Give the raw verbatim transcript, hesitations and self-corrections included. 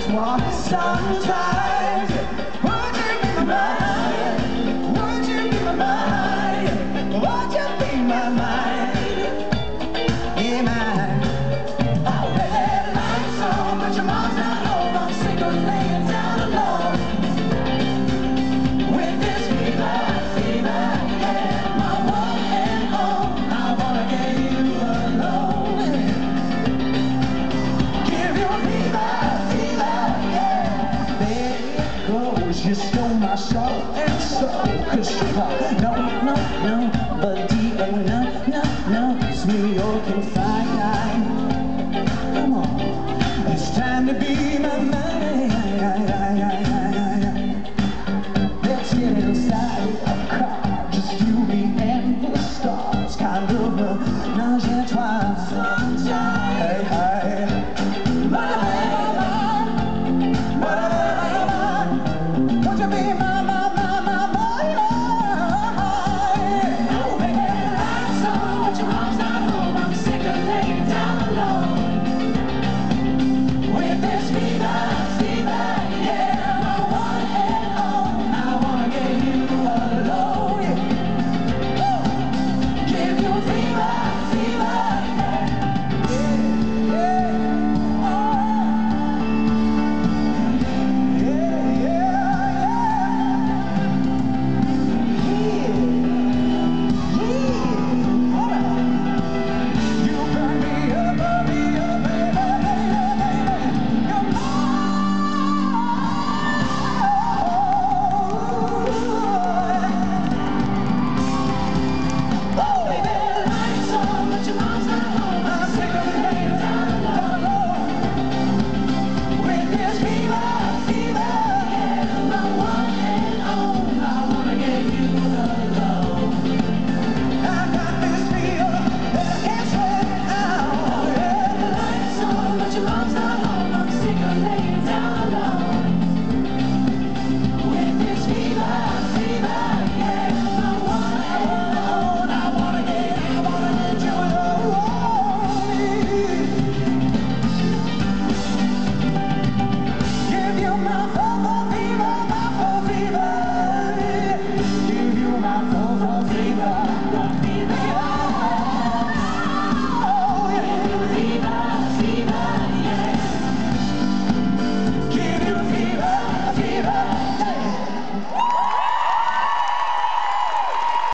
want sometimes. Would you be my mind? Would you be my mind? Would you be my mind? Yeah, mine. I really like so much your mom's not home. I'm sick of laying down alone with this fever, fever, yeah, my one and all. I wanna get you alone. Give your fever, fever, yeah. There it goes. You stole my soul and soul, 'cause you know